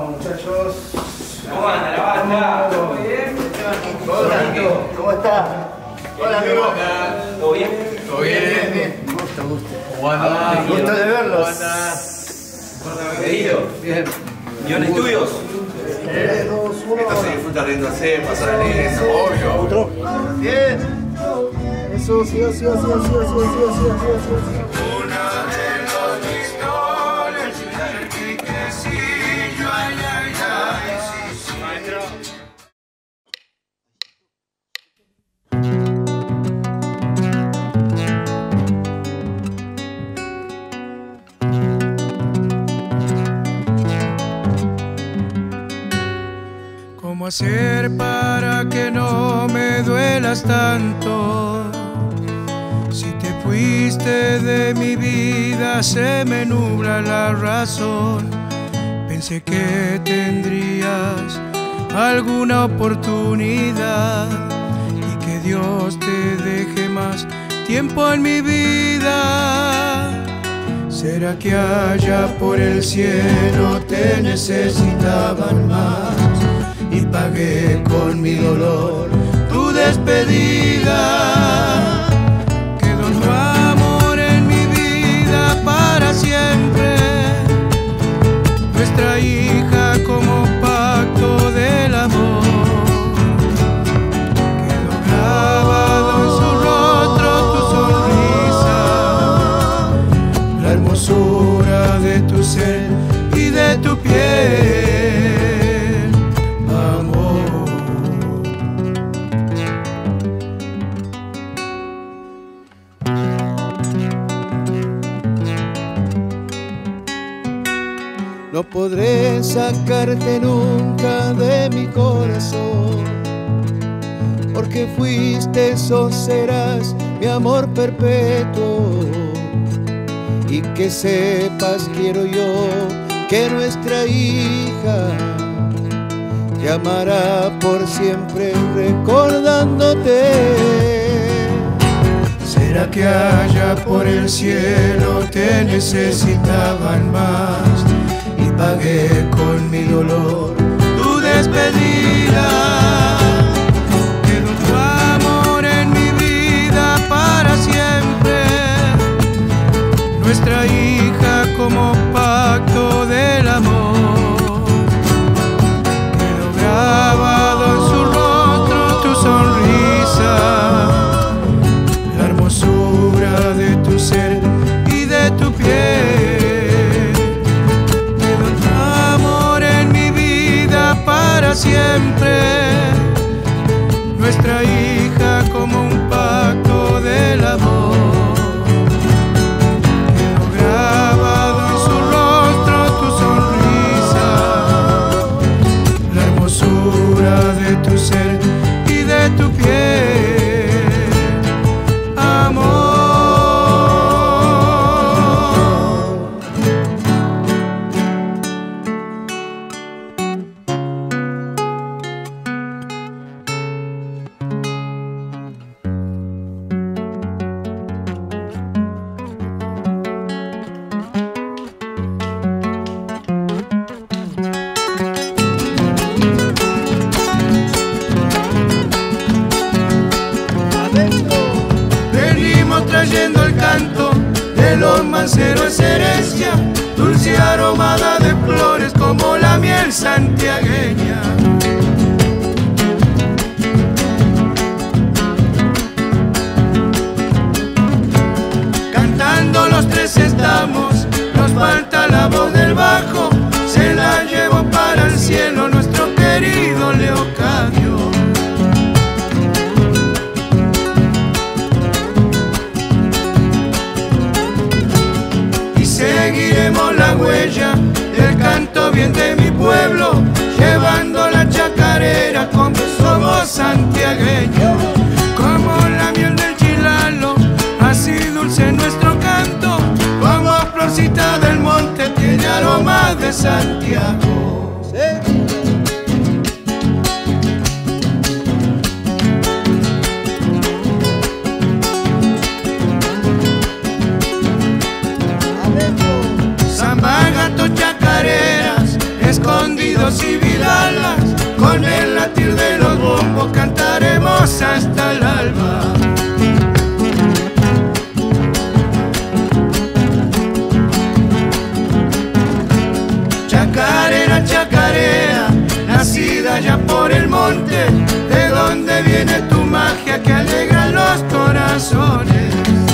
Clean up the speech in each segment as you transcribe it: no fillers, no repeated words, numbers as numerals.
muchachos. ¿Cómo anda la banda? ¿Todo bien? Hola, ¿cómo está? Hola, amigo. ¿Todo bien? ¿Todo bien? Bien. Gusto. Gusto de verlos. ¿Pedido? Bien. ¿Guión Estudios? 3, 2, 1. Esto se disfruta riéndose, pasar eso, obvio. Otro. Bien. Eso, sí. ¿Cómo hacer para que no me duelas tanto? Si te fuiste de mi vida se me nubla la razón. Pensé que tendrías alguna oportunidad y que Dios te deje más tiempo en mi vida. ¿Será que allá por el cielo te necesitaban más? Y pagué con mi dolor tu despedida. Quedó tu amor en mi vida para siempre, nuestra hija como pacto del amor. Quedó grabado en su rostro tu sonrisa, la hermosura de tu ser y de tu piel. No podré sacarte nunca de mi corazón, porque fuiste o serás mi amor perpetuo. Y que sepas, quiero yo, que nuestra hija te amará por siempre recordándote. ¿Será que allá por el cielo te necesitaban más? Y pagué con mi dolor tu despedida. Quedó tu amor en mi vida para siempre, nuestra hija como pacto del amor. Quedó grabado en su rostro tu sonrisa, la hermosura de tu ser y de tu piel. Para siempre, nuestra hija como un pacto del amor. Quedó grabado en su rostro tu sonrisa, la hermosura de tu ser y de tu piel, amor. Trayendo el canto de los manceros herencia, dulce aromada de flores como la miel santiagueña. Cantando los tres estamos, nos falta la voz del bajo, se la llevó para el cielo nuestro querido Leocadio. Seguiremos la huella del canto bien de mi pueblo, llevando la chacarera como somos santiagueños. Como la miel del chilalo, así dulce nuestro canto, como florcita del monte tiene aroma de Santiago. ¿Sí? toros y vidalas, con el latir de los bombos cantaremos hasta el alba. Chacarera, chacarera, nacida allá por el monte, ¿de dónde viene tu magia que alegra los corazones?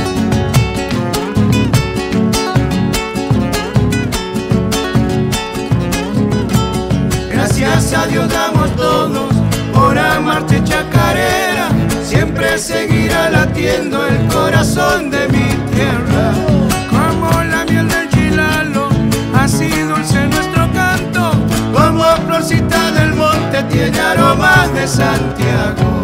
Gracias a Dios damos todos por amarte, chacarera, siempre seguirá latiendo el corazón de mi tierra. Como la miel del chilalo, así dulce nuestro canto, como florcita del monte tiene aromas de Santiago.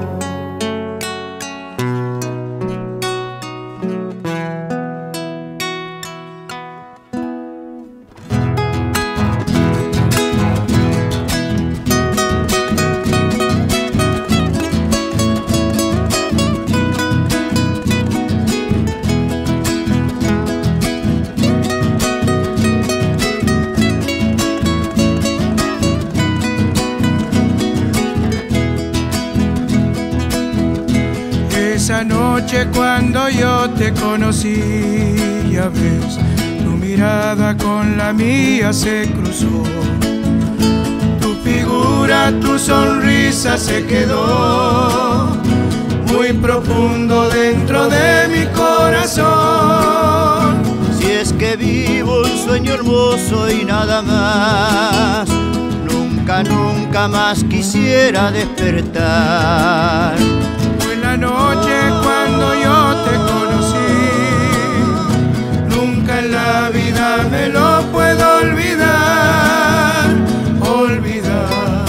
Esa noche cuando yo te conocí, ya ves, tu mirada con la mía se cruzó. Tu figura, tu sonrisa se quedó muy profundo dentro de mi corazón. Si es que vivo un sueño hermoso y nada más, nunca, nunca más quisiera despertar. La noche cuando yo te conocí, nunca en la vida me lo puedo olvidar, olvidar.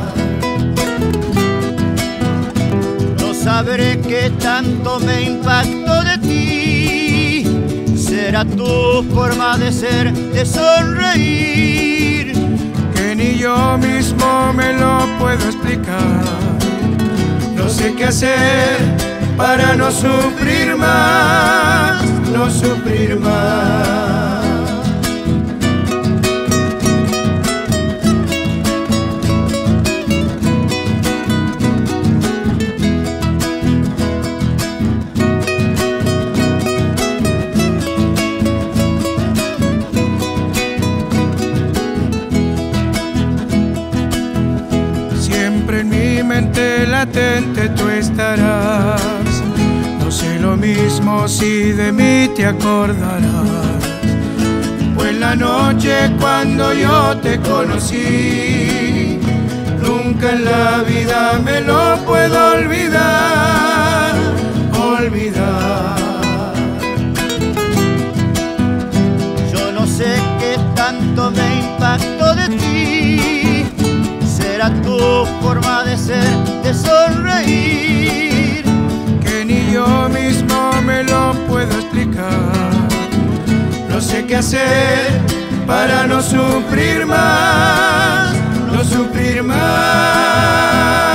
No sabré qué tanto me impactó de ti, será tu forma de ser, de sonreír, que ni yo mismo me lo puedo explicar. No sé qué hacer para no sufrir más, no sufrir más. Siempre en mi mente latente tú estarás. No sé lo mismo si de mí te acordarás. Pues la noche cuando yo te conocí, nunca en la vida me lo puedo olvidar, olvidar. Yo no sé qué tanto me impactó de ti, será tu forma de ser, de sonreír, que ni yo mismo me lo puedo explicar. No sé qué hacer para no sufrir más, no sufrir más.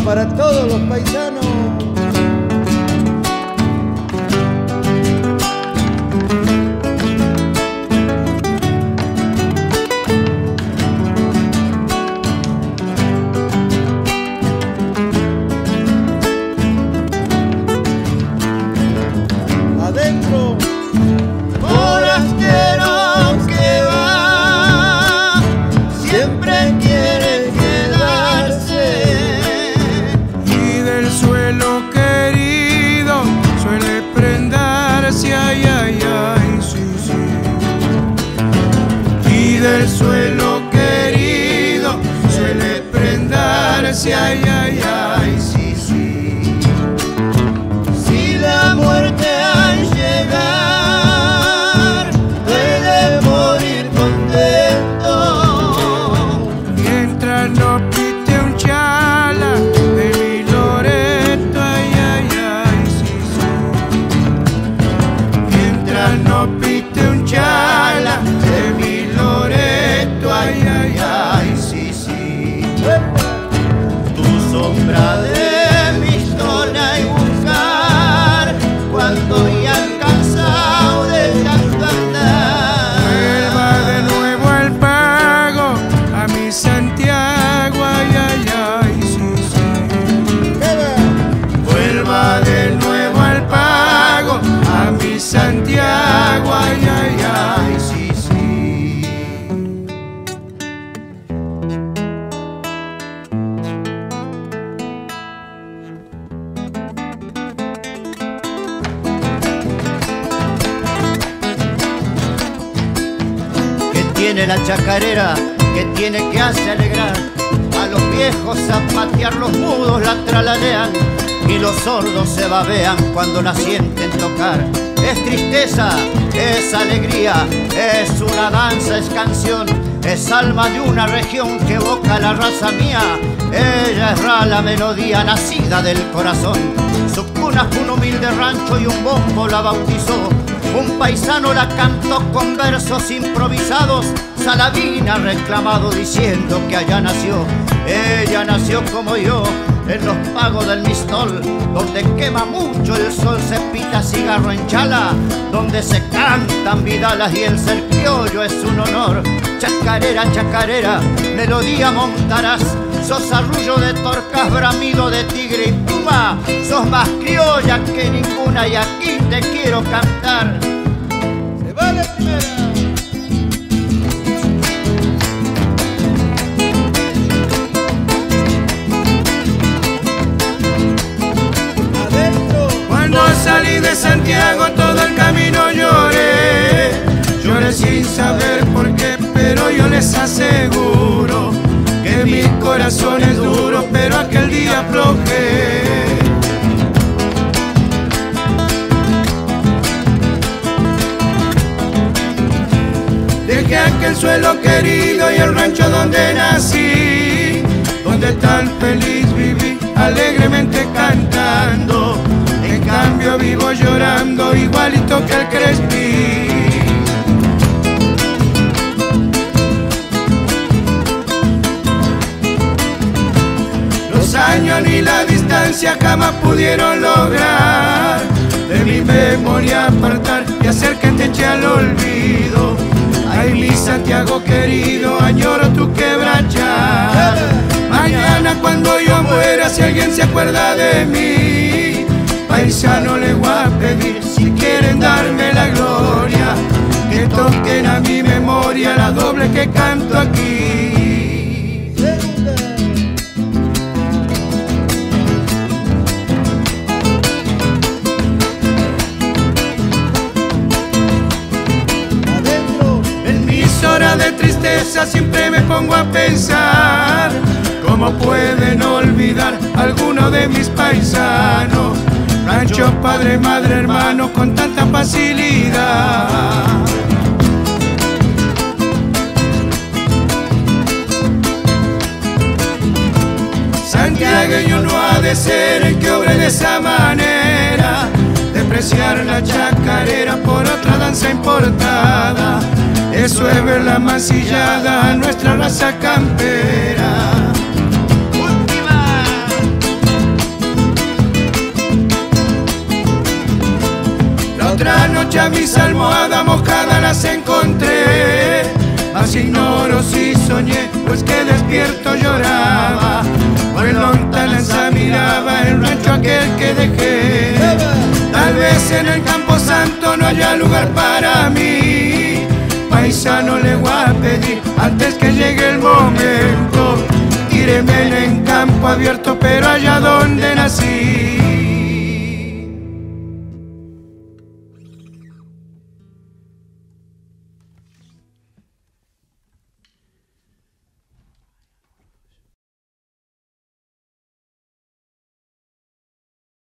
para todos los paisanos. Del suelo querido suele prendarse, ay, ay, ay, sí, sí. Si la muerte al llegar puede morir contento, mientras no pite un chala de mi Loreto, ay, ay, ay, sí, sí. Mientras no pite un chala de mi Loreto, ay, ay, ay, sí, sí. tu sombra de mistona y buscar cuando ya han cansado de tanto andar. Vuelva de nuevo al pago a mi Santiago, ay, ay, ay, sí, sí. Vuelva de nuevo al pago a mi Santiago, ay, ay, ay, sí, sí. Que tiene la chacarera, que tiene que hace alegrar a los viejos, a patear los mudos la tralarean y los sordos se babean cuando la sienten tocar. Es tristeza, es alegría, es una danza, es canción, es alma de una región que evoca la raza mía. Ella es la melodía nacida del corazón. Su cuna fue un humilde rancho y un bombo la bautizó. Un paisano la cantó con versos improvisados. Saladín ha reclamado diciendo que allá nació. Ella nació como yo, en los pagos del Mistol, donde quema mucho el sol, se pita cigarro en chala, donde se cantan vidalas y el ser criollo es un honor. Chacarera, chacarera, melodía montarás, sos arrullo de torcas, bramido de tigre y pluma, sos más criolla que ninguna y aquí te quiero cantar. ¡Se va la primera! Cuando salí de Santiago todo el camino lloré, lloré sin saber por qué, pero yo les aseguro que mi corazón es duro, pero aquel día aflojé. Dejé aquel suelo querido y el rancho donde nací, donde tan feliz viví, alegremente cantando. En cambio vivo llorando igualito que el Crespi. Los años ni la distancia jamás pudieron lograr de mi memoria apartar y hacer que te eche al olvido. Ay, mi Santiago querido, añoro tu quebrachar. Mañana cuando yo muera, si alguien se acuerda de mí, paisano le voy a pedir, si quieren darme la gloria, que toquen a mi memoria la doble que canto aquí. En mis horas de tristeza siempre me pongo a pensar, ¿cómo pueden olvidar alguno de mis paisanos? Rancho, padre, madre, hermano, con tanta facilidad. Santiagueño no ha de ser el que obre de esa manera, despreciar la chacarera por otra danza importada. Eso es ver la mancillada a nuestra raza campera. noche mis almohadas mojadas las encontré, mas ignoro si soñé o es que despierto lloraba. Por el lontananza miraba el rancho aquel que dejé. Tal vez en el campo santo no haya lugar para mí. Paisano le voy a pedir antes que llegue el momento. Tíreme en campo abierto, pero allá donde nací.